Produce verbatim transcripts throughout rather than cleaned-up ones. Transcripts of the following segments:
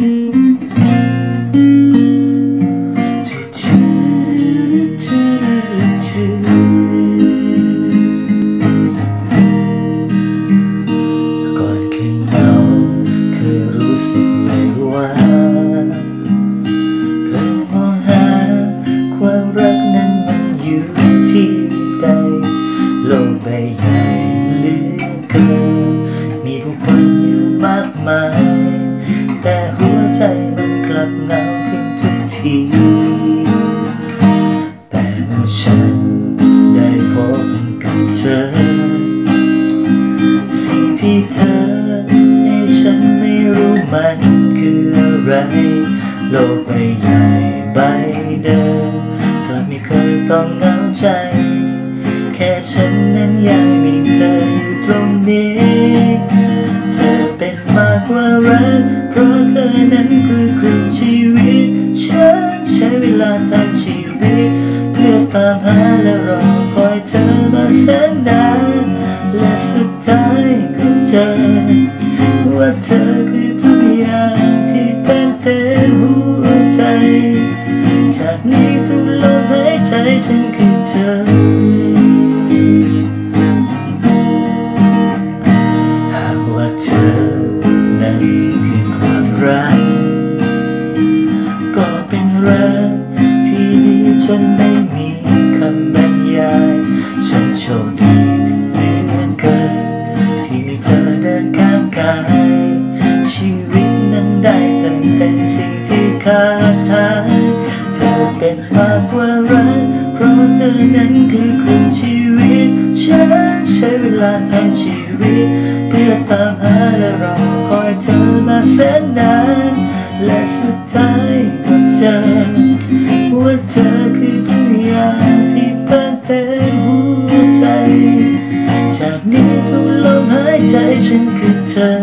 ก่อนเคยเหงาเคยรู้สึกไม่ว่าเคยมองหาความรักนั้นมันอยู่ที่ใดโลกใบใหญ่เหลือเกินมีผู้คนอยู่มากมายแต่หัวใจมันกลับเหงาขึ้นทุกทีแต่เมื่อฉันได้พบกับเธอสิ่งที่เธอให้ฉันไม่รู้มันคืออะไรโลกใบใหญ่ใบเดิมกลับไม่เคยต้องเหงาใจแค่ฉันนั้นยังมีเธออยู่ตรงนี้เธอเป็นมากกว่ารักเพราะเธอนั้นคือครึ่งชีวิตฉันใช้เวลาทั้งชีวิตเพื่อตามหาและรอคอยเธอมาแสนนานและสุดท้ายก็เจอว่าเธอคือทุกอย่างที่เต็มเต็มหัวใจจากนี้ทุกลมหายใจฉันคือเธอหากว่าเธอนั้นคือความรักก็เป็นรักที่ดีจนไม่มีคำบรรยายฉันโชคดีเหลือเกินที่มีเธอเดินข้างกายชีวิตนั้นได้เติมเต็มสิ่งที่ขาดหายเธอเป็นมากกว่ารักเพราะเธอนั้นคือครึ่งชีวิตฉันใช้เวลาทั้งชีวิตเพื่อตามหาและรอคอยเธอมาแสนนานและสุดท้ายก็เจอว่าเธอคือทุกอย่างที่เติมเต็มหัวใจจากนี้ทุกลมหายใจฉันคือเธอ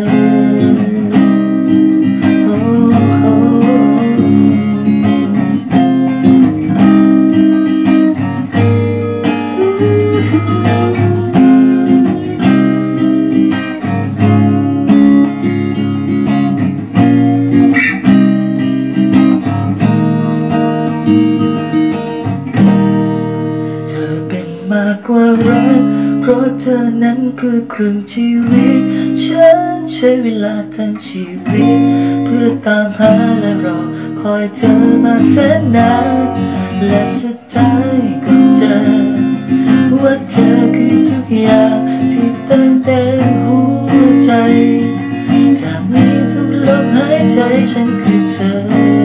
มากกว่ารักเพราะเธอนั้นคือครึ่งชีวิตฉันใช้เวลาทั้งชีวิตเพื่อตามหาและรอคอยเธอมาแสนนานและสุดท้ายก็เจอว่าเธอคือทุกอย่างที่เติมเต็มหัวใจจากนี้ทุกลมหายใจฉันคือเธอ